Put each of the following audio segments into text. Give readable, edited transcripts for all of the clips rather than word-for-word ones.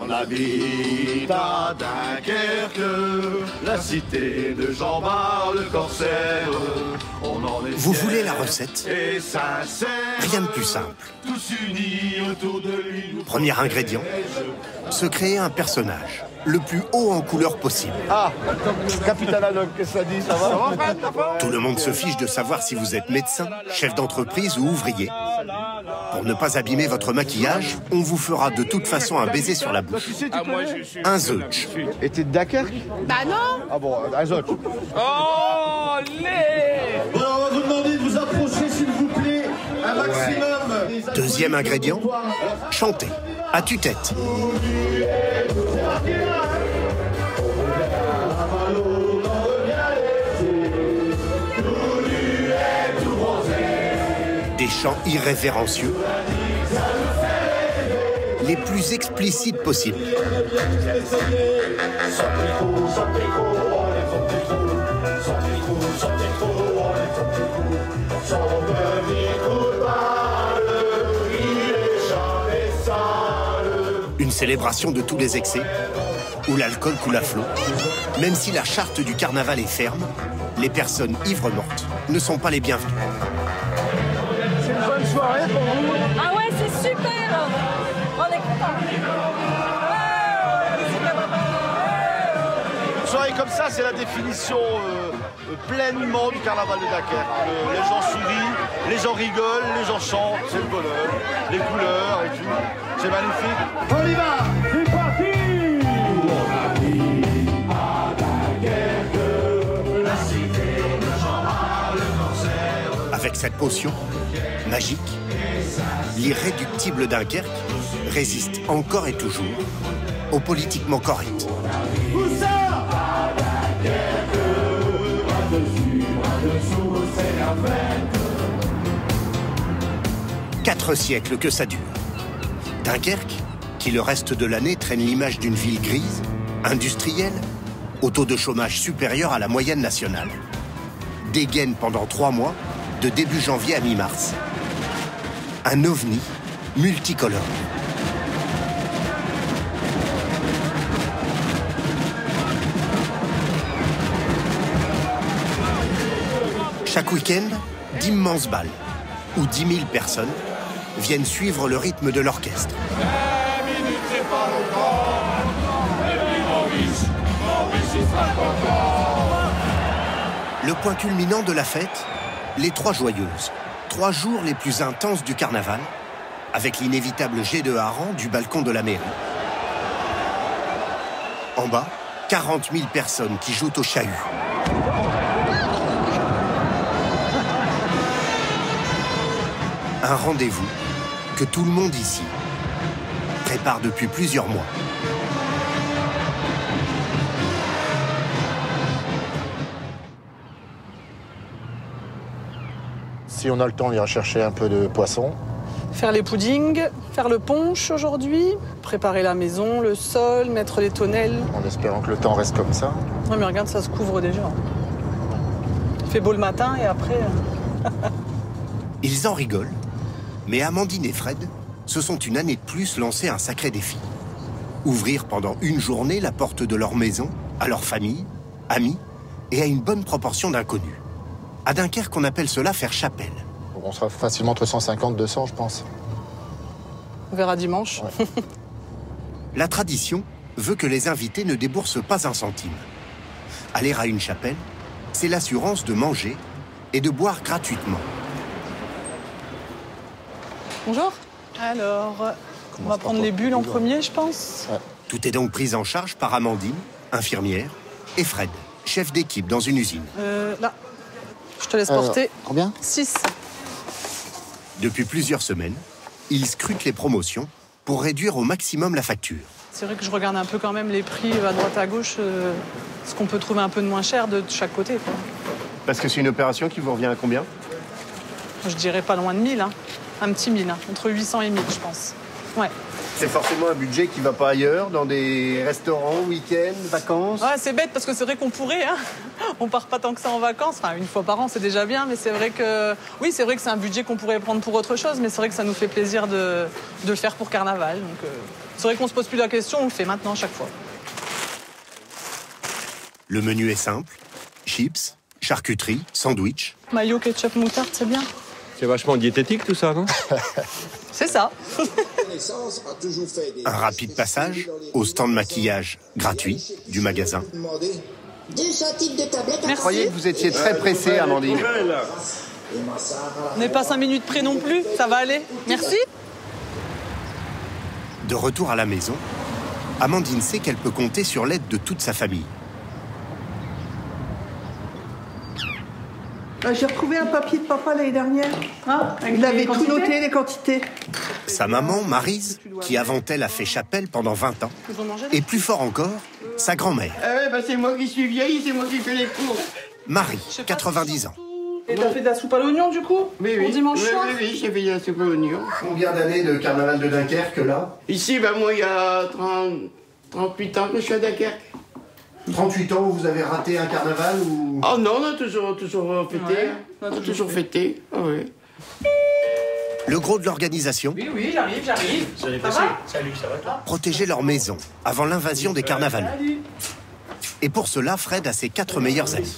On habite à Dunkerque, la cité de Jean-Bart le corsaire. Vous voulez la recette? Et sincère, rien de plus simple. tous unis autour de lui. Premier ingrédient, se créer un personnage, le plus haut en couleur possible. Ah, Capitaine Haddock, qu'est-ce que ça dit? Ça va? Tout le monde se fiche de savoir si vous êtes médecin, chef d'entreprise ou ouvrier. Pour ne pas abîmer votre maquillage, on vous fera de toute façon un baiser sur la bouche. Un zeuch. Et t'es de Dunkerque? Bah non. Ah bon, un zeuch. Oh, les... Bon, on va vous demander de vous approcher, s'il vous plaît, un maximum. Deuxième ingrédient, chanter, à tue-tête. Des chants irrévérencieux, les plus explicites possibles. Une célébration de tous les excès, où l'alcool coule à flot. Même si la charte du carnaval est ferme, les personnes ivres mortes ne sont pas les bienvenues. C'est une bonne soirée pour vous? Ah ouais, c'est super. On est contents. Une soirée comme ça, c'est la définition pleinement du carnaval de Dunkerque. Les gens sourient, les gens rigolent, les gens chantent, c'est le bonheur, les couleurs et tout. C'est magnifique. On y va, c'est parti. Avec cette potion magique, l'irréductible Dunkerque résiste encore et toujours au politiquement correct. Où ça? 4 siècles que ça dure. Dunkerque, qui le reste de l'année traîne l'image d'une ville grise, industrielle, au taux de chômage supérieur à la moyenne nationale, dégaine pendant 3 mois, de début janvier à mi-mars. Un ovni multicolore. Chaque week-end, d'immenses balles, où 10 000 personnes viennent suivre le rythme de l'orchestre. Le point culminant de la fête, les 3 joyeuses. 3 jours les plus intenses du carnaval, avec l'inévitable jet de hareng du balcon de la mairie. En bas, 40 000 personnes qui jouent au chahut. Un rendez-vous que tout le monde ici prépare depuis plusieurs mois. Si on a le temps, on ira chercher un peu de poisson. Faire les puddings, faire le punch aujourd'hui, préparer la maison, le sol, mettre les tonnelles. En espérant que le temps reste comme ça. Ouais, mais regarde, ça se couvre déjà. Il fait beau le matin et après... Ils en rigolent, mais Amandine et Fred se sont une année de plus lancé un sacré défi. Ouvrir pendant une journée la porte de leur maison à leur famille, amis et à une bonne proportion d'inconnus. À Dunkerque, on appelle cela faire chapelle. On sera facilement entre 150 et 200, je pense. On verra dimanche. Ouais. La tradition veut que les invités ne déboursent pas un centime. Aller à une chapelle, c'est l'assurance de manger et de boire gratuitement. Bonjour. Alors, on va prendre les bulles en premier, je pense. Ouais. Tout est donc pris en charge par Amandine, infirmière, et Fred, chef d'équipe dans une usine. Là, je te laisse porter. Combien? 6. Depuis plusieurs semaines, ils scrutent les promotions pour réduire au maximum la facture. C'est vrai que je regarde un peu quand même les prix à droite à gauche, ce qu'on peut trouver un peu de moins cher de chaque côté, quoi. Parce que c'est une opération qui vous revient à combien? Je dirais pas loin de 1000, hein. Un petit 1000, hein. Entre 800 et 1000, je pense. Ouais. C'est forcément un budget qui va pas ailleurs, dans des restaurants, week-ends, vacances. Ouais, c'est bête parce que c'est vrai qu'on pourrait, hein. On part pas tant que ça en vacances. Enfin, une fois par an, c'est déjà bien, mais c'est vrai que... Oui, c'est vrai que c'est un budget qu'on pourrait prendre pour autre chose, mais c'est vrai que ça nous fait plaisir de le faire pour Carnaval. Donc, C'est vrai qu'on se pose plus la question, on le fait maintenant à chaque fois. Le menu est simple. Chips, charcuterie, sandwich. Mayo, ketchup, moutarde, c'est bien. C'est vachement diététique tout ça, non? C'est ça. Un rapide passage au stand maquillage gratuit du magasin. Je croyais que vous étiez très pressée, Amandine. On n'est pas 5 minutes près non plus, ça va aller. Merci. De retour à la maison, Amandine sait qu'elle peut compter sur l'aide de toute sa famille. J'ai retrouvé un papier de papa l'année dernière. Il avait tout noté, les quantités. Sa maman, Maryse, qui avant elle a fait chapelle pendant 20 ans, et plus fort encore, sa grand-mère. Ah ouais, bah c'est moi qui suis vieille, c'est moi qui fais les cours. Marie, 90 ans. Et t'as fait de la soupe à l'oignon du coup? Oui, Pour dimanche oui, soir? oui, j'ai fait de la soupe à l'oignon. Combien d'années de carnaval de Dunkerque, là? Ici, bah moi, il y a 38 ans que je suis à Dunkerque. 38 ans, vous avez raté un carnaval ou... Oh non, on a toujours fêté. Ouais, on a toujours fêté, ah ouais. Le gros de l'organisation, Oui, j'arrive. Salut, Ça va? salut, ça va toi? protéger leur maison avant l'invasion des carnavals. Et pour cela, Fred a ses 4 meilleurs amis.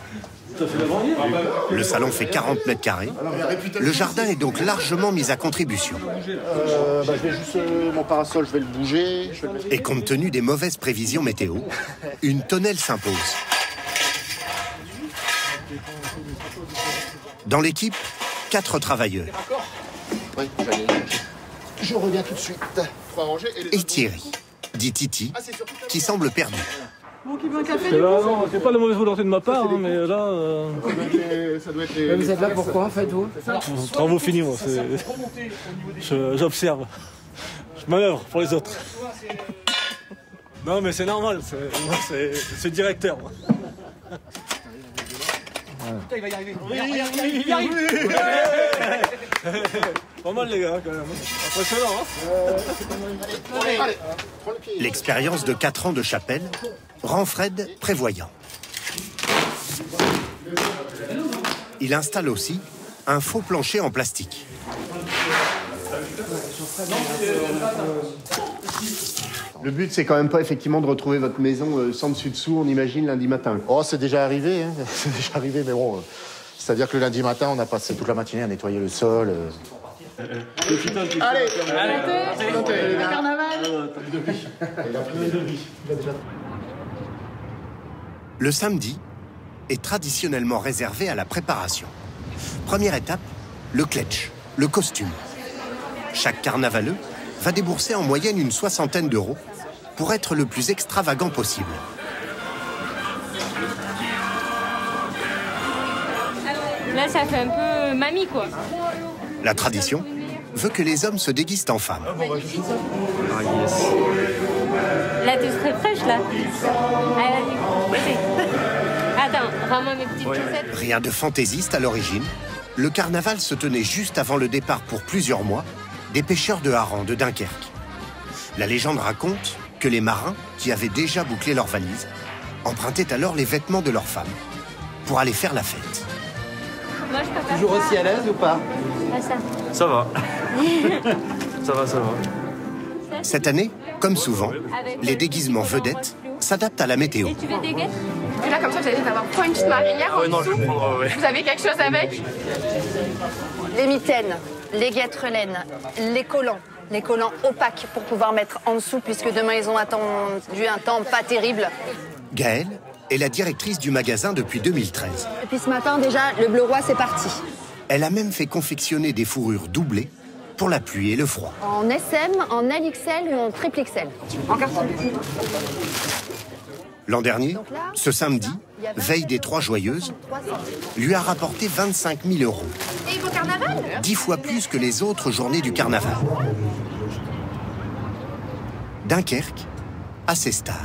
Le salon fait 40 mètres carrés. Le jardin est donc largement mis à contribution. Je vais juste... mon parasol, je vais le bouger. Et compte tenu des mauvaises prévisions météo, une tonnelle s'impose. Dans l'équipe, 4 travailleurs. Oui, je reviens tout de suite. Et Thierry, dit Titi, qui semble perdu. Bon, qui veut un café C'est là, non, c'est pas la mauvaise volonté de ma part, hein, mais là... Ça doit être les... Vous êtes là pourquoi, en fait, vous? Travaux finis, moi. J'observe. Je manœuvre pour les autres. Non, mais c'est normal, c'est directeur. Moi. Putain, il va y arriver. Il arrive. Pas mal, les gars, quand même. Impressionnant, hein. L'expérience de 4 ans de chapelle rend Fred prévoyant. Il installe aussi un faux plancher en plastique. Le but, c'est quand même pas effectivement de retrouver votre maison sans dessus-dessous, on imagine, lundi matin. Oh, c'est déjà arrivé, hein. C'est déjà arrivé, mais bon... c'est-à-dire que le lundi matin, on a passé toute la matinée à nettoyer le sol. Allez, Carnaval. Le samedi est traditionnellement réservé à la préparation. Première étape, le kletch, le costume. Chaque carnavaleux va débourser en moyenne une 60aine d'euros pour être le plus extravagant possible. Là, ça fait un peu mamie, quoi. La tradition veut que les hommes se déguisent en femmes. Là, tu serais fraîche, là. Attends, rends-moi mes petites chaussettes. Rien de fantaisiste à l'origine. Le carnaval se tenait juste avant le départ pour plusieurs mois des pêcheurs de harengs de Dunkerque. La légende raconte que les marins, qui avaient déjà bouclé leurs valises, empruntaient alors les vêtements de leurs femmes pour aller faire la fête. Moi, je peux pas Toujours ça. aussi à l'aise ou pas? Pas ça. Ça va. ça va. Cette année, comme souvent, les déguisements vedettes s'adaptent à la météo. Et tu veux des guêtres? Et là, comme ça, vous allez avoir quoi, une petite marinière en dessous? Vous avez quelque chose avec? Les mitaines, les guêtres laines, les collants opaques pour pouvoir mettre en dessous, puisque demain, ils ont attendu un temps pas terrible. Gaëlle est la directrice du magasin depuis 2013. Et puis ce matin, déjà, le bleu roi, c'est parti. Elle a même fait confectionner des fourrures doublées pour la pluie et le froid. En SM, en LXL et en triple XL. En carton. L'an dernier, ce samedi, veille des 3 Joyeuses, lui a rapporté 25 000 euros. Et vos carnavals? 10 fois plus que les autres journées du carnaval. Dunkerque a ses stars.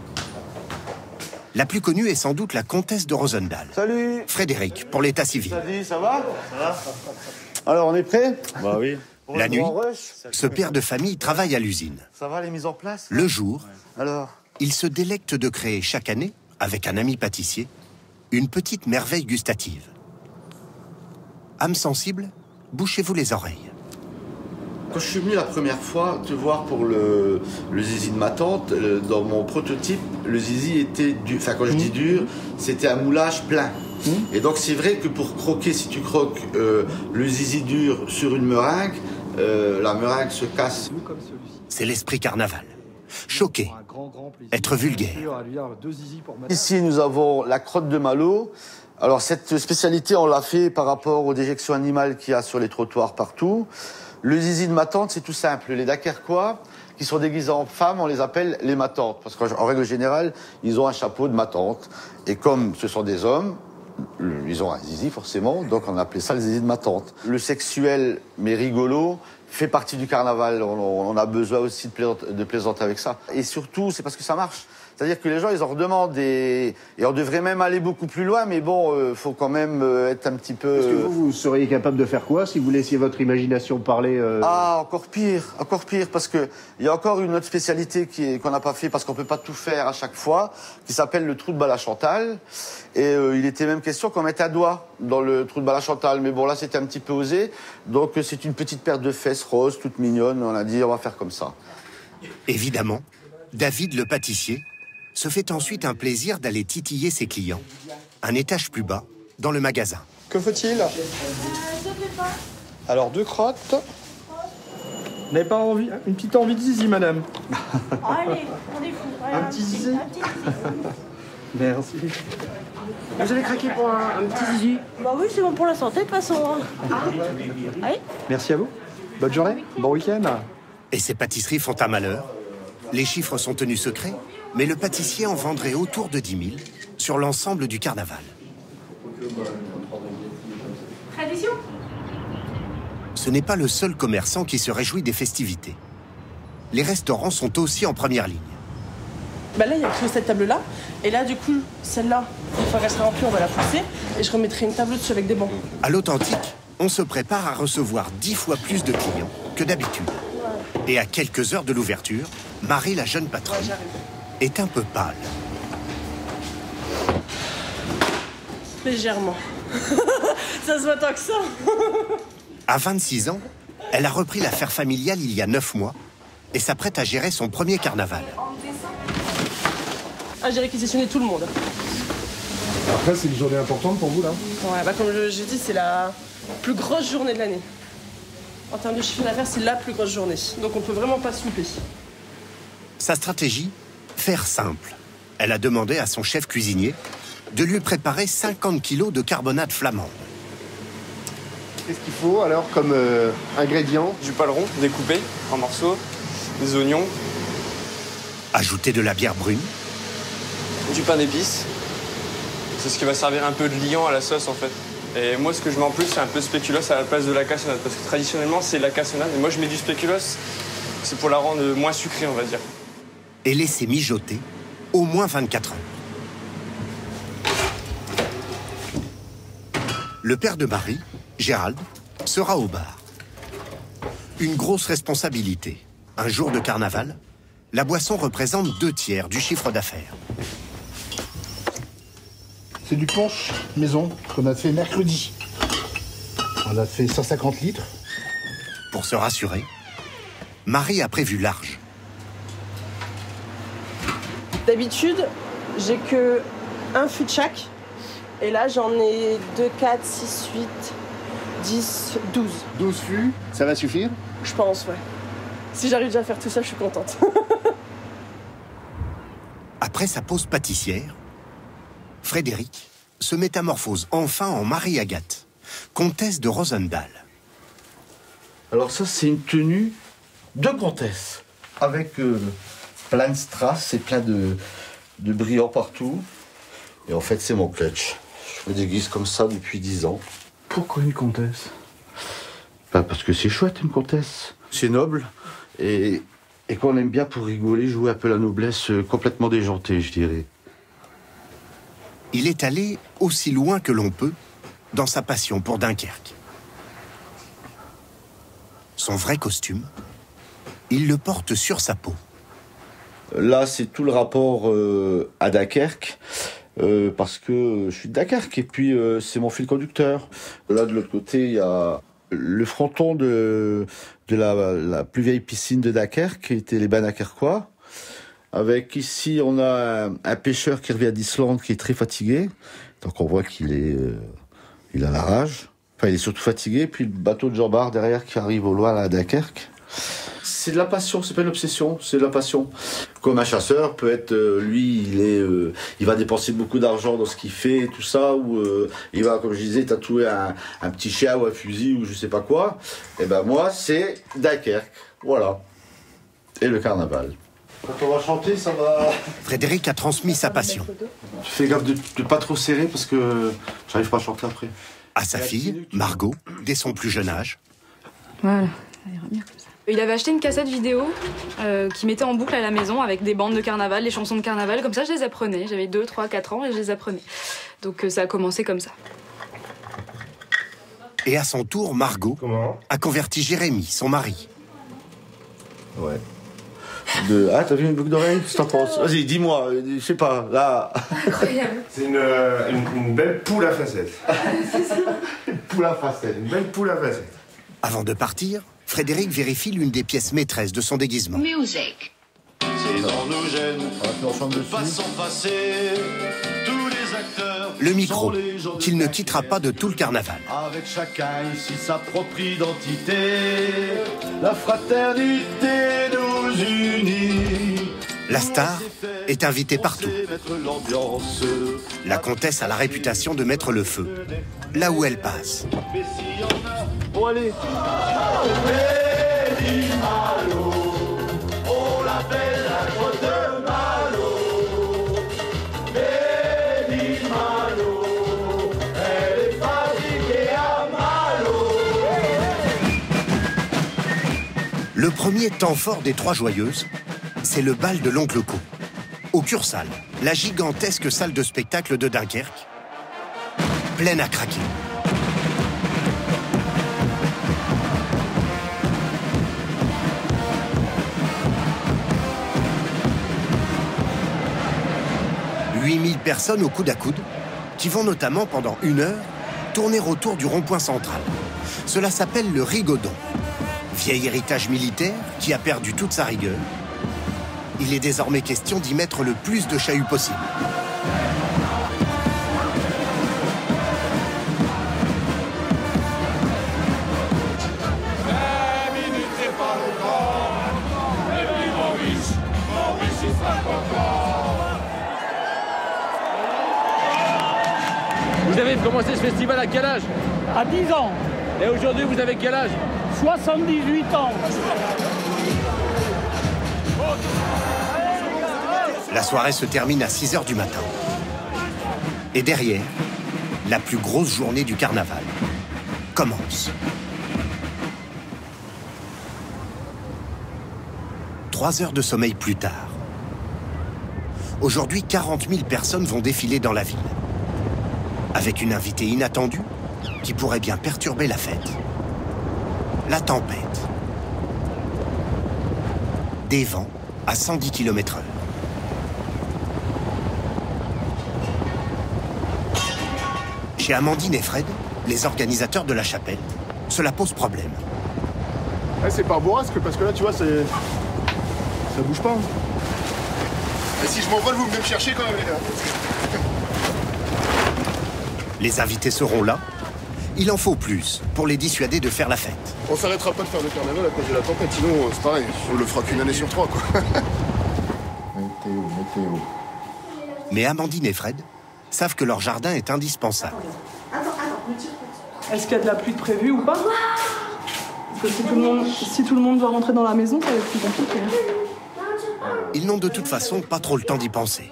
La plus connue est sans doute la comtesse de Rosendahl. Salut. Frédéric, pour l'état civil. Salut, ça va? Alors, on est prêt? Bah oui. La nuit, ce père de famille travaille à l'usine. Ça va, les mises en place? Le jour, Alors? il se délecte de créer chaque année, avec un ami pâtissier, une petite merveille gustative. Âme sensible, bouchez-vous les oreilles. Quand je suis venu la première fois te voir pour le zizi de ma tante, dans mon prototype, le zizi était dur. Enfin, quand je dis dur, c'était un moulage plein. Et donc c'est vrai que pour croquer, si tu croques le zizi dur sur une meringue, la meringue se casse. C'est l'esprit carnaval. Choqué, être vulgaire. Ici, nous avons la crotte de Malo. Alors cette spécialité, on l'a fait par rapport aux déjections animales qu'il y a sur les trottoirs partout. Le zizi de ma tante, c'est tout simple. Les Dakerquois, qui sont déguisés en femmes, on les appelle les matantes. Parce qu'en règle générale, ils ont un chapeau de matante. Et comme ce sont des hommes, ils ont un zizi forcément, donc on appelait ça le zizi de ma tante. Le sexuel, mais rigolo, fait partie du carnaval. On a besoin aussi de plaisanter avec ça. Et surtout, c'est parce que ça marche. C'est-à-dire que les gens, ils en redemandent et on devrait même aller beaucoup plus loin, mais bon, faut quand même être un petit peu... Est-ce que vous seriez capable de faire quoi si vous laissiez votre imagination parler Ah, encore pire, parce que il y a encore une autre spécialité qu'on n'a pas fait parce qu'on peut pas tout faire à chaque fois, qui s'appelle le trou de balle à Chantal. Et il était même question qu'on mette un doigt dans le trou de balle à Chantal, mais bon là c'était un petit peu osé. Donc c'est une petite paire de fesses roses, toute mignonne. On a dit on va faire comme ça. Évidemment, David le pâtissier se fait ensuite un plaisir d'aller titiller ses clients, un étage plus bas, dans le magasin. Que faut-il Alors, 2 crottes. Vous n'avez pas envie, une petite envie de zizi, madame? Allez, on est fous. Un petit zizi. Merci. Vous avez craqué pour un petit zizi? Bah oui, c'est bon pour la santé, de toute façon. Allez. Merci à vous. Bonne journée, bon week-end. Et ces pâtisseries font un malheur. Les chiffres sont tenus secrets, mais le pâtissier en vendrait autour de 10 000 sur l'ensemble du carnaval. Tradition. Ce n'est pas le seul commerçant qui se réjouit des festivités. Les restaurants sont aussi en première ligne. Bah là, il y a que cette table-là. Et là, du coup, celle-là, une fois qu'elle sera remplie, on va la pousser. Et je remettrai une table dessus avec des bancs. À l'Authentique, on se prépare à recevoir 10 fois plus de clients que d'habitude. Et à quelques heures de l'ouverture, Marie, la jeune patronne, est un peu pâle. Légèrement. Ça se voit tant que ça. À 26 ans, elle a repris l'affaire familiale il y a 9 mois et s'apprête à gérer son premier carnaval. Ah, j'ai réquisitionné tout le monde. Après, c'est une journée importante pour vous, là? Ouais, bah comme j'ai dit, c'est la plus grosse journée de l'année. En termes de chiffre d'affaires, c'est la plus grosse journée. Donc on peut vraiment pas se louper. Sa stratégie, faire simple. Elle a demandé à son chef cuisinier de lui préparer 50 kilos de carbonade flamande. Qu'est-ce qu'il faut alors comme ingrédients? Du paleron découpé en morceaux, des oignons. Ajouter de la bière brune. Du pain d'épices. C'est ce qui va servir un peu de liant à la sauce en fait. Et moi ce que je mets en plus c'est un peu de spéculoos à la place de la cassonade. Parce que traditionnellement c'est la cassonade. Et moi je mets du spéculoos, c'est pour la rendre moins sucrée on va dire. Et laisser mijoter au moins 24 heures. Le père de Marie, Gérald, sera au bar. Une grosse responsabilité. Un jour de carnaval, la boisson représente 2/3 du chiffre d'affaires. C'est du punch maison qu'on a fait mercredi. On a fait 150 litres. Pour se rassurer, Marie a prévu large. D'habitude, j'ai que un fût de chaque. Et là, j'en ai 2, 4, 6, 8, 10, 12. 12 fûts, ça va suffire? Je pense, ouais. Si j'arrive déjà à faire tout ça, je suis contente. Après sa pause pâtissière, Frédéric se métamorphose enfin en Marie-Agathe, comtesse de Rosendahl. Alors ça, c'est une tenue de comtesse, avec plein de strass et plein de brillants partout. Et en fait, c'est mon clutch. Je me déguise comme ça depuis 10 ans. Pourquoi une comtesse? Bah parce que c'est chouette, une comtesse. C'est noble. Et qu'on aime bien pour rigoler, jouer un peu la noblesse complètement déjantée, je dirais. Il est allé aussi loin que l'on peut dans sa passion pour Dunkerque. Son vrai costume, il le porte sur sa peau. Là, c'est tout le rapport à Dunkerque, parce que je suis de Dunkerque, et puis c'est mon fil conducteur. Là, de l'autre côté, il y a le fronton de la plus vieille piscine de Dunkerque, qui était les bains dunkerquois. Avec ici, on a un pêcheur qui revient d'Islande, qui est très fatigué. Donc on voit qu'il il a la rage. Enfin, il est surtout fatigué. Puis le bateau de Jean Bart derrière qui arrive au loin à Dunkerque. C'est de la passion, c'est pas une obsession, c'est de la passion. Comme un chasseur peut être, lui, il va dépenser beaucoup d'argent dans ce qu'il fait et tout ça, ou il va, comme je disais, tatouer un petit chien ou un fusil ou je sais pas quoi. Et ben moi, c'est Dunkerque, voilà. Et le carnaval. Quand on va chanter, ça va... Frédéric a transmis sa passion. Fais gaffe de pas trop serrer parce que j'arrive pas à chanter après. À sa fille, Margot, dès son plus jeune âge. Voilà, ça ira bien comme ça. Il avait acheté une cassette vidéo qui mettait en boucle à la maison avec des bandes de carnaval, des chansons de carnaval. Comme ça, je les apprenais. J'avais 2, 3, 4 ans et je les apprenais. Donc ça a commencé comme ça. Et à son tour, Margot a converti Jérémy, son mari. Ouais. Ah, t'as vu une boucle d'oreille? Qu'est-ce que t'en penses? Vas-y, dis-moi, je sais pas, là... Incroyable. C'est une belle poule à facettes. C'est ça. Une poule à facettes. Une belle poule à facettes. Avant de partir, Frédéric vérifie l'une des pièces maîtresses de son déguisement. Music. C'est dans nos gènes de pas s'en passer. Tous les acteurs. Le micro, qu'il ne quittera pas de tout le carnaval. Avec chacun ici sa propre identité. La fraternité nous unit. La star est invitée partout. La comtesse a la réputation de mettre le feu là où elle passe. Bon, allez. On l'appelle la grotte de Malo. Béni Malo, elle est fabriquée à Malo. Le premier temps fort des Trois Joyeuses, c'est le bal de l'Oncle Co. Au Cursal, la gigantesque salle de spectacle de Dunkerque, pleine à craquer. « 8000 personnes au coude à coude, qui vont notamment pendant 1 heure tourner autour du rond-point central. Cela s'appelle le rigodon. Vieil héritage militaire qui a perdu toute sa rigueur. Il est désormais question d'y mettre le plus de chahuts possible. Vous avez commencé ce festival à quel âge? À 10 ans. Et aujourd'hui, vous avez quel âge? 78 ans. La soirée se termine à 6 h du matin. Et derrière, la plus grosse journée du carnaval commence. 3 heures de sommeil plus tard. Aujourd'hui, 40 000 personnes vont défiler dans la ville. Avec une invitée inattendue qui pourrait bien perturber la fête. La tempête. Des vents à 110 km/h. Chez Amandine et Fred, les organisateurs de la chapelle, cela pose problème. Ouais, c'est pas bourrasque parce que là, tu vois, ça bouge pas. Et si je m'envole, vous venez me chercher quand même, les gars. Les invités seront là. Il en faut plus pour les dissuader de faire la fête. On s'arrêtera pas de faire le carnaval à cause de la tempête, sinon c'est pareil, on le fera qu'une année sur 3, quoi. Météo. Mais Amandine et Fred savent que leur jardin est indispensable. Est-ce qu'il y a de la pluie de prévue ou pas? Parce que si tout le monde doit rentrer dans la maison, ça va être plus compliqué. Ils n'ont de toute façon pas trop le temps d'y penser.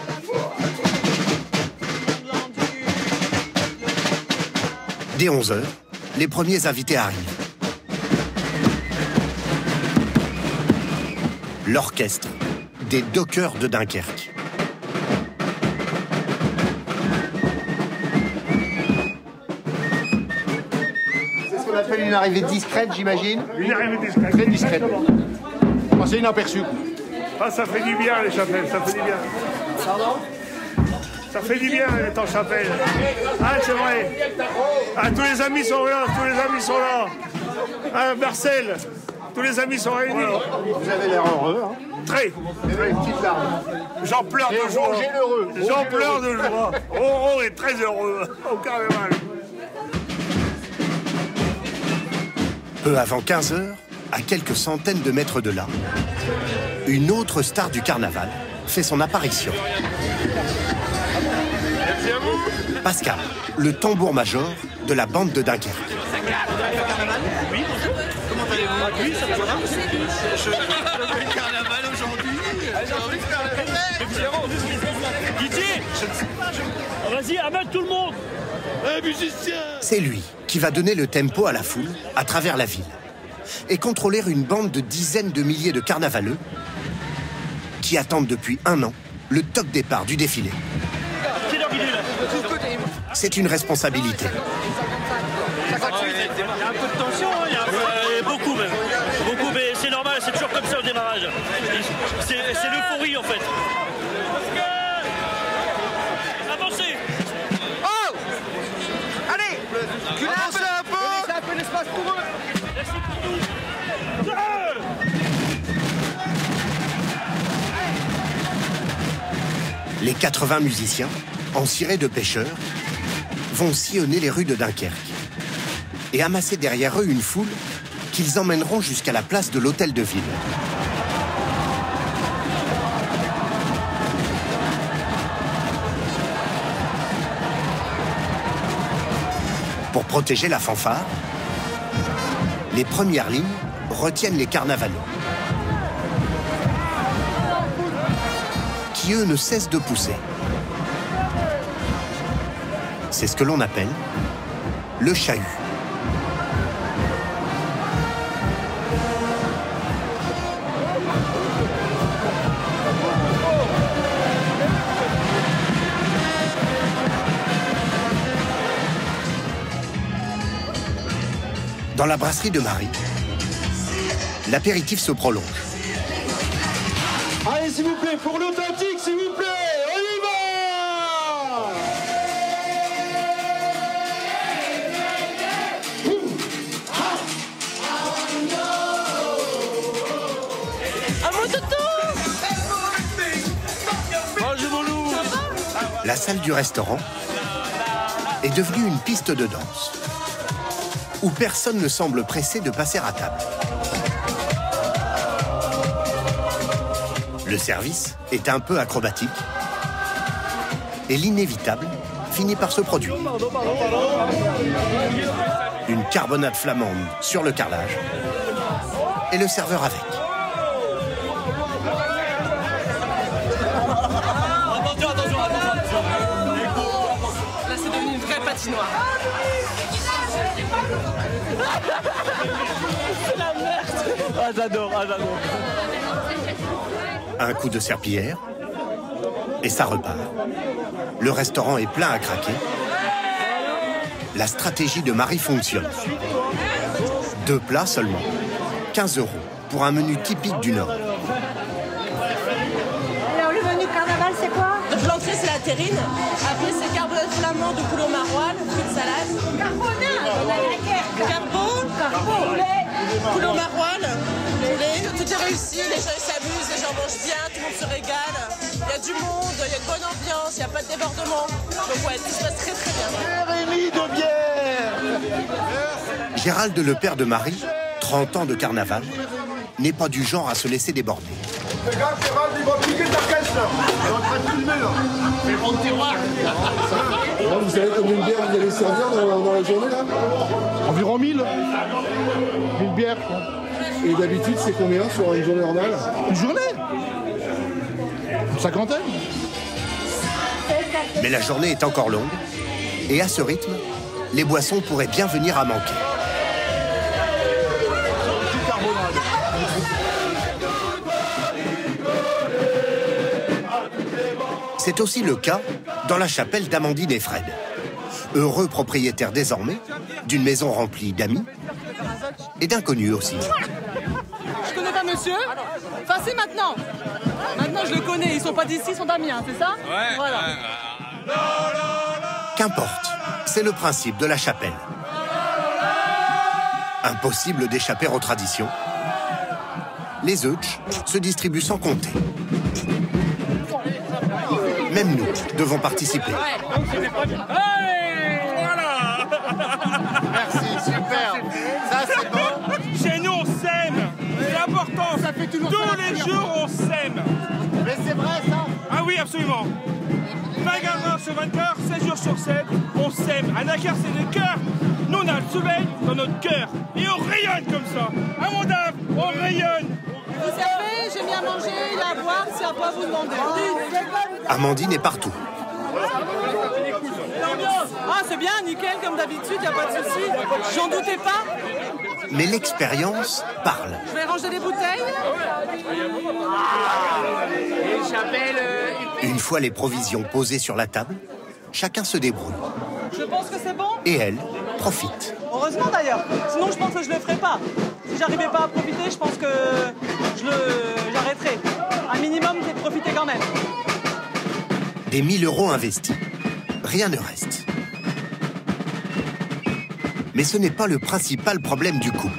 Dès 11 h, les premiers invités arrivent. L'orchestre des Dockers de Dunkerque. C'est ce qu'on appelle une arrivée discrète, j'imagine. Une arrivée discrète. Très discrète. C'est inaperçu. Ah, ça fait du bien, les chapelles, ça fait du bien. Pardon? Ça fait du bien d'être en chapelle. Ah, c'est vrai. Ah, tous les amis sont là, tous les amis sont là. Ah, Marcel, tous les amis sont réunis. Vous avez l'air heureux, hein? Très. Petite larme. J'en pleure de joie. J'en pleure de joie. Oh, est très heureux au carnaval. Peu avant 15 heures, à quelques centaines de mètres de là, une autre star du carnaval fait son apparition. Pascal, le tambour-major de la bande de Dunkerque. Oui, comment allez-vous? Oui, ça va. Je fais le carnaval aujourd'hui. Didier, vas-y, amène tout le monde. Musicien. C'est lui qui va donner le tempo à la foule à travers la ville et contrôler une bande de dizaines de milliers de carnavaleux qui attendent depuis 1 an le top départ du défilé. C'est une responsabilité. Il y a un peu de tension, beaucoup même. Beaucoup, mais c'est normal, c'est toujours comme ça au démarrage. C'est l'euphorie en fait. Avancez. Oh! Allez! Avancez un peu! Laissez un peu l'espace pour eux! Laissez pour nous! Les 80 musiciens, en ciré de pêcheurs, vont sillonner les rues de Dunkerque et amasser derrière eux une foule qu'ils emmèneront jusqu'à la place de l'hôtel de ville. Pour protéger la fanfare, les premières lignes retiennent les carnavalos, qui eux ne cessent de pousser. C'est ce que l'on appelle le chahut. Dans la brasserie de Marie, l'apéritif se prolonge. Allez, s'il vous plaît, pour l'authentique, s'il vous plaît, on y va! La salle du restaurant est devenue une piste de danse où personne ne semble pressé de passer à table. Le service est un peu acrobatique et l'inévitable finit par se produire. Une carbonade flamande sur le carrelage et le serveur avec. Là, c'est devenu une vraie patinoire. C'est la merde. Ah, j'adore, j'adore. Un coup de serpillière et ça repart. Le restaurant est plein à craquer. La stratégie de Marie fonctionne. 2 plats seulement. 15 € pour un menu typique du Nord. Alors le menu carnaval c'est quoi? L'entrée c'est la terrine. Après c'est carbonade flamand de poulet au maroilles, fruits de salade. Carbonade. On a la guerre. Poulet. Poulet au maroilles. Poulet. Tout est réussi. Les gens s'amusent, les gens mangent bien, tout le monde se régale. Il y a du monde, il y a une bonne ambiance, il n'y a pas de débordement. Donc ouais, tout se passe très très bien. Jérémy de bière. Gérald, le père de Marie, 30 ans de carnaval, n'est pas du genre à se laisser déborder. Fais gaffe, Gérald, il va piquer ta caisse, là. Il est en train de filmer, là. C'est mon tiroir. Vous savez combien de bières vous allez servir dans la journée, là? Environ 1000. 1000 bières, quoi. Et d'habitude, c'est combien sur une journée normale? Une journée? Une cinquantaine. Mais la journée est encore longue, et à ce rythme, les boissons pourraient bien venir à manquer. C'est aussi le cas dans la chapelle d'Amandine et Fred, heureux propriétaires désormais d'une maison remplie d'amis et d'inconnus aussi. Je connais pas monsieur. Enfin si maintenant. Maintenant je le connais, ils sont pas d'ici, ils sont d'Amiens, c'est ça? Ouais. Voilà. Qu'importe, c'est le principe de la chapelle. Impossible d'échapper aux traditions. Les Eutsch se distribuent sans compter. Même nous devons participer. Merci, super. Ça, c'est bon. Chez nous, on s'aime. C'est important. Ça fait toujours tous les jours, on s'aime. Mais c'est vrai, ça. Ah oui, absolument. 24 heures sur 24, 7 jours sur 7, on s'aime. Un Dakar, c'est le cœur. Nous, on a le soleil dans notre cœur. Et on rayonne comme ça. À Mondave, on rayonne. Vous savez, j'ai mis à manger et à boire, c'est à quoi vous demander. Amandine est partout. Ah, c'est bien, nickel, comme d'habitude, y a pas de souci. J'en doutais pas. Mais l'expérience parle. Je vais ranger les bouteilles. Une fois les provisions posées sur la table, chacun se débrouille. Je pense que c'est bon. Et elle profite. Heureusement d'ailleurs, sinon je pense que je le ferais pas. Si j'arrivais pas à profiter, je pense que j'arrêterais. Un minimum, c'est de profiter quand même. Des 1000 € investis. Rien ne reste. Mais ce n'est pas le principal problème du couple.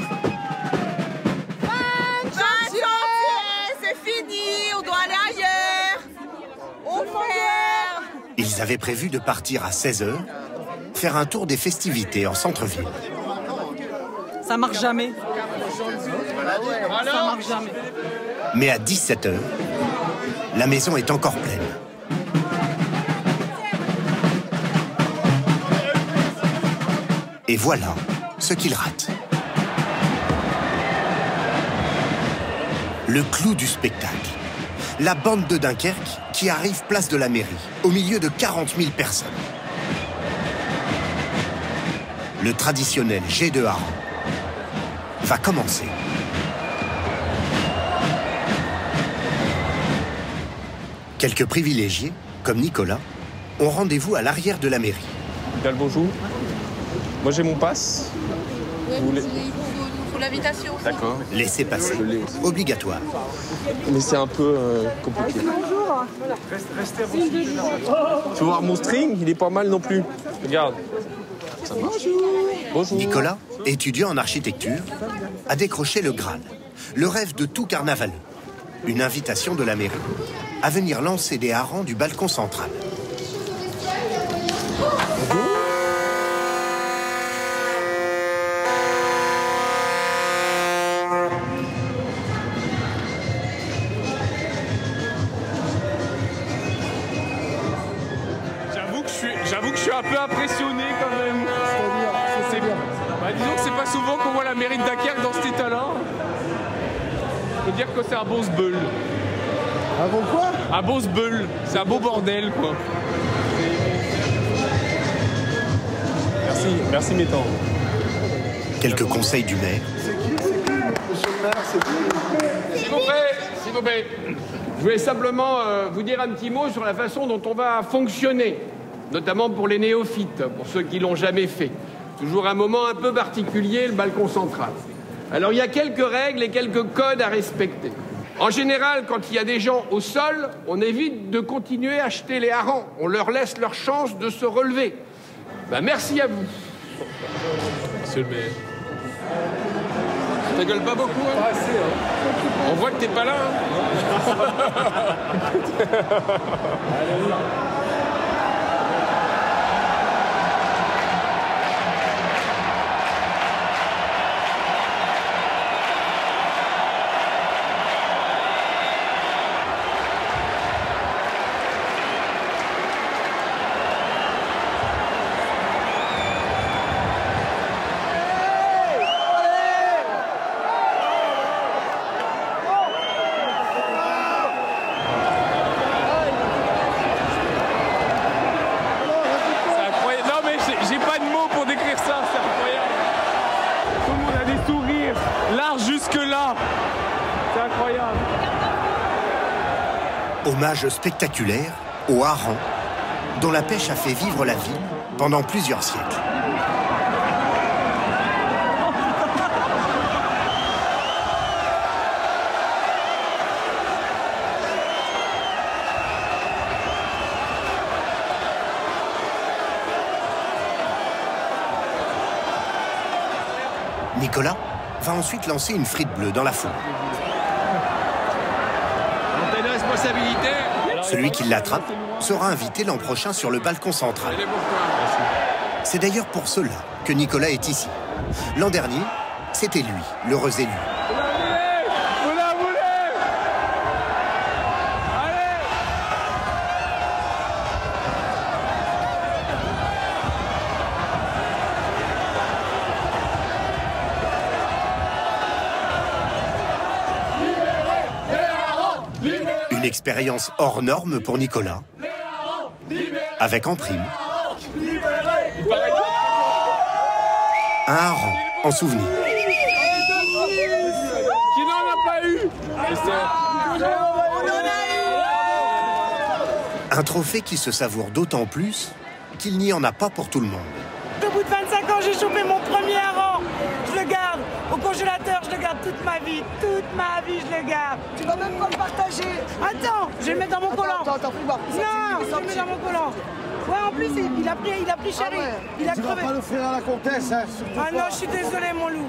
C'est fini, on doit aller ailleurs. On ferme. Ils avaient prévu de partir à 16 h, faire un tour des festivités en centre-ville. Ça marche jamais. Ça marche jamais. Mais à 17 h, la maison est encore pleine. Et voilà ce qu'il rate. Le clou du spectacle. La bande de Dunkerque qui arrive place de la mairie, au milieu de 40 000 personnes. Le traditionnel jet de hareng va commencer. Quelques privilégiés, comme Nicolas, ont rendez-vous à l'arrière de la mairie. Bonjour. Moi j'ai mon pass. Ouais, il faut l'invitation. D'accord. Laissez passer. Obligatoire. Mais c'est un peu compliqué. Bonjour. Restez à vos. Tu veux voir mon string? Il est pas mal non plus. Regarde. Ça marche. Bonjour. Nicolas, étudiant en architecture, a décroché le Graal, le rêve de tout carnavaleux. Une invitation de la mairie à venir lancer des harengs du balcon central. J'avoue que je suis un peu impressionné quand même. Disons que c'est pas souvent qu'on voit la mairie de Dunkerque dans cet état-là. Je peux dire que c'est un beau sbeul. Un bon quoi? Un beau sbeul. C'est un beau bordel, quoi. Merci mes temps. Quelques conseils du maire. S'il vous plaît. Je voulais simplement vous dire un petit mot sur la façon dont on va fonctionner, notamment pour les néophytes, pour ceux qui l'ont jamais fait. Toujours un moment un peu particulier, le balcon central. Alors il y a quelques règles et quelques codes à respecter. En général, quand il y a des gens au sol, on évite de continuer à jeter les harengs. On leur laisse leur chance de se relever. Ben, merci à vous. Monsieur le maire. Tu gueules pas beaucoup, hein? Pas assez, hein. On voit que t'es pas là, hein? Hommage spectaculaire au hareng, dont la pêche a fait vivre la ville pendant plusieurs siècles. Nicolas va ensuite lancer une frite bleue dans la foule. On a une responsabilité. Celui qui l'attrape sera invité l'an prochain sur le balcon central. C'est d'ailleurs pour cela que Nicolas est ici. L'an dernier, c'était lui, l'heureux élu. Vous la voulez? Une expérience hors norme pour Nicolas, avec en prime un hareng en souvenir. Qui n'en a pas eu? Un trophée qui se savoure d'autant plus qu'il n'y en a pas pour tout le monde. Au bout de 25 ans, j'ai chopé mon premier hareng. Je le garde au congélateur, je le garde toute ma vie. Toute ma vie, je le garde. Tu vas même pas le partager. Attends, je vais le mettre dans mon collant. Attends, fais voir. Non, je vais le mettre dans mon collant. Ouais, en plus, il a pris chéri. Il a Tu crevé. vas pas l'offrir à la comtesse, hein, surtout Ah non, pas. je suis désolé, mon loup.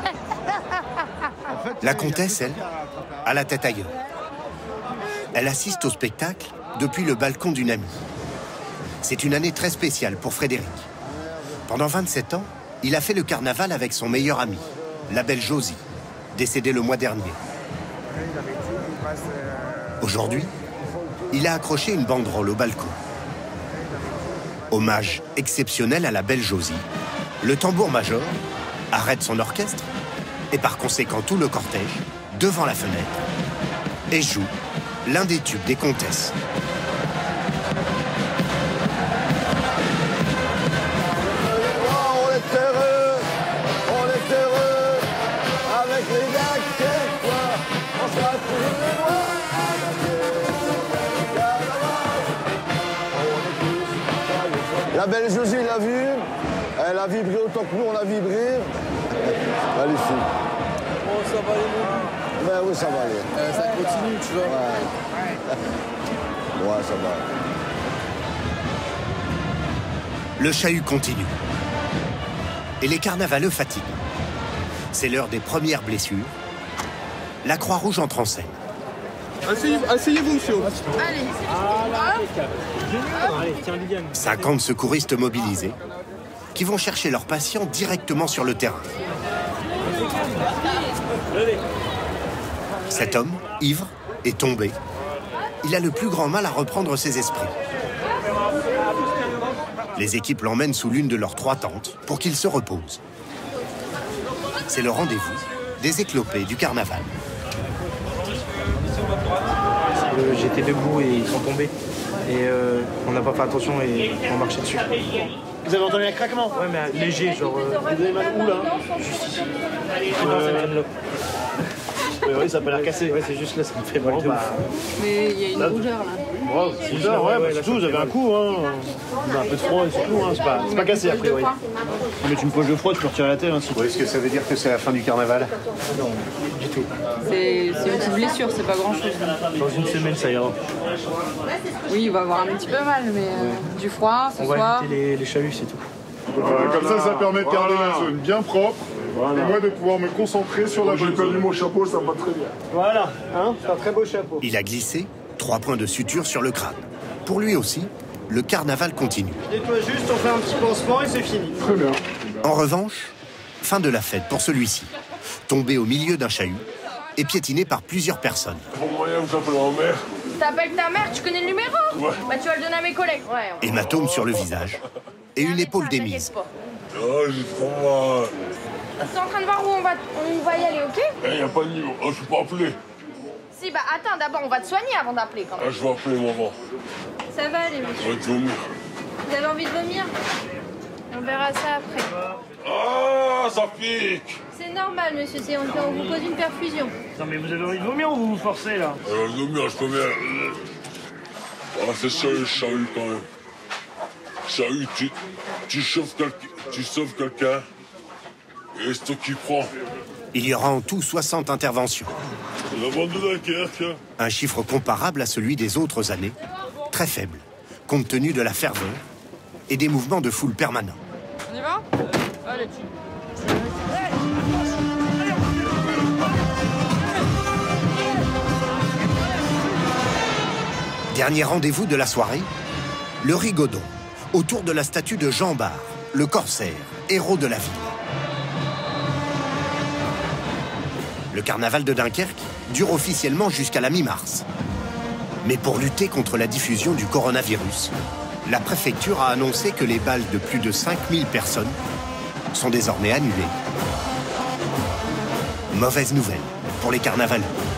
La comtesse, elle, a la tête ailleurs. Elle assiste au spectacle depuis le balcon d'une amie. C'est une année très spéciale pour Frédéric. Pendant 27 ans, il a fait le carnaval avec son meilleur ami, la belle Josie, décédée le mois dernier. Aujourd'hui, il a accroché une banderole au balcon. Hommage exceptionnel à la belle Josie, le tambour-major arrête son orchestre et par conséquent tout le cortège devant la fenêtre et joue l'un des tubes des comtesses. On est heureux, avec les gars quelquefois, on sera toujours les lois. La belle Josie l'a vu, elle a vibré autant que nous on a vibré. Magnifique. Oh, ça va aller, Ben oui, ça va aller. ça continue, tu vois. Ouais, ça va. Le chahut continue. Et les carnavaleux fatiguent. C'est l'heure des premières blessures. La Croix-Rouge entre en scène. Asseyez-vous, monsieur. Allez. 50 secouristes mobilisés qui vont chercher leurs patients directement sur le terrain. Cet homme, ivre, est tombé. Il a le plus grand mal à reprendre ses esprits. Les équipes l'emmènent sous l'une de leurs 3 tentes pour qu'il se repose. C'est le rendez-vous des éclopés du carnaval. J'étais debout et ils sont tombés. Et on n'a pas fait attention et on marchait dessus. Vous avez entendu un craquement? Ouais, mais léger, genre. Vous avez mal où là? Juste ici. Dans cette zone-là. Oui, ça peut l'air cassé. Ouais, c'est juste là, ça me fait mal. Mais il y a une rougeur là. Wow, c'est bizarre, ouais, bah, surtout, vous avez un coup, hein. On a un peu de froid, c'est tout, hein. C'est pas cassé, a priori. Mais tu me poches de froid, tu peux retirer la tête, hein, si. Est-ce que ça veut dire que c'est la fin du carnaval? Non, du tout. C'est une petite blessure, c'est pas grand chose. Dans une semaine, ça ira. Oui, il va avoir un petit peu mal, mais du froid ce On soir. va éviter les chahuts, c'est tout. Comme ça permet de garder la zone bien propre. Voilà. Et moi de pouvoir me concentrer sur la bonne zone. J'ai perdu mon chapeau, ça va très bien. Voilà, hein, c'est un très beau chapeau. Il a glissé, 3 points de suture sur le crâne. Pour lui aussi, le carnaval continue. Nettoie juste, on fait un petit pansement et c'est fini. Très bien. En revanche, fin de la fête pour celui-ci. Tombé au milieu d'un chahut et piétiné par plusieurs personnes. Bon moyen, vous appelez ma mère. T'appelles ta mère, tu connais le numéro? Ouais. Bah tu vas le donner à mes collègues. Ouais. Hématome sur le visage et une épaule démise. Ah, j'ai trop mal. T'es en train de voir où on va y aller, ok? Il n'y a pas de niveau. Ah, je peux pas appeler. Si, bah attends, d'abord on va te soigner avant d'appeler quand même. Ah, je vais appeler maman. Ça va aller, monsieur. Je vais te vomir. Vous avez envie de vomir? On verra ça après. Ah, ça pique. C'est normal, monsieur, on vous pose une perfusion. Non, mais vous avez envie de vomir ou vous vous forcez là? Vomir, je peux bien. Ah, c'est ça le chahut quand même. Chahut, tu sauves quelqu'un et c'est toi qui prends. Il y aura en tout 60 interventions. La bande de Dunkerque. Un chiffre comparable à celui des autres années, très faible, compte tenu de la ferveur et des mouvements de foule permanents. On y va? Allez. Dernier rendez-vous de la soirée, le rigodon, autour de la statue de Jean Bart, le corsaire, héros de la ville. Le carnaval de Dunkerque dure officiellement jusqu'à la mi-mars. Mais pour lutter contre la diffusion du coronavirus, la préfecture a annoncé que les bals de plus de 5000 personnes sont désormais annulés. Mauvaise nouvelle pour les carnavals.